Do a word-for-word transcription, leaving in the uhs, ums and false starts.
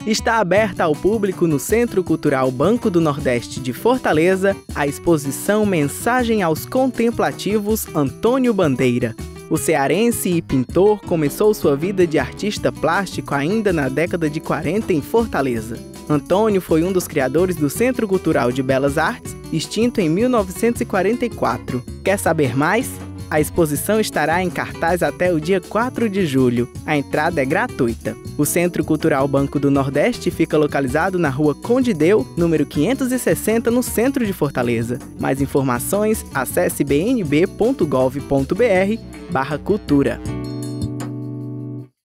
Está aberta ao público no Centro Cultural Banco do Nordeste de Fortaleza a exposição Mensagem aos Contemplativos Antônio Bandeira. O cearense e pintor começou sua vida de artista plástico ainda na década de quarenta em Fortaleza. Antônio foi um dos criadores do Centro Cultural de Belas Artes, extinto em mil novecentos e quarenta e quatro. Quer saber mais? A exposição estará em cartaz até o dia quatro de julho. A entrada é gratuita. O Centro Cultural Banco do Nordeste fica localizado na Rua Conde Deu, número quinhentos e sessenta, no centro de Fortaleza. Mais informações, acesse b n b ponto gov ponto b r barra cultura.